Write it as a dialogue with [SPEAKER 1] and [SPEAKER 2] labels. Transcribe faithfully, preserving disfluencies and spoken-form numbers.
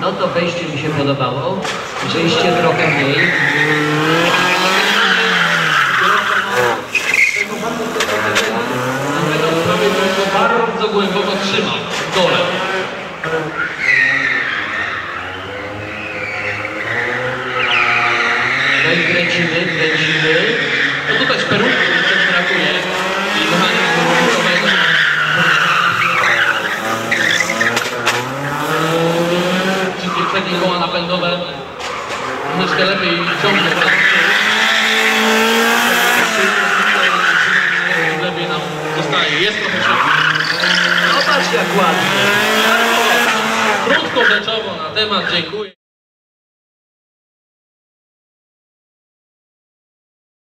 [SPEAKER 1] No to wejście mi się podobało, wyjście trochę mniej.
[SPEAKER 2] Bardzo głęboko trzymał w dole.
[SPEAKER 1] No i kręcimy, kręcimy.
[SPEAKER 2] No tutaj z perunku też brakuje i mechanizmu ruchowego. Wszystkie przednie koła napędowe troszeczkę lepiej ciągną. Lepiej nam zostaje. Jest trochę szybciej.
[SPEAKER 1] Zobacz jak ładnie.
[SPEAKER 2] Krótko rzeczowo na temat, dziękuję.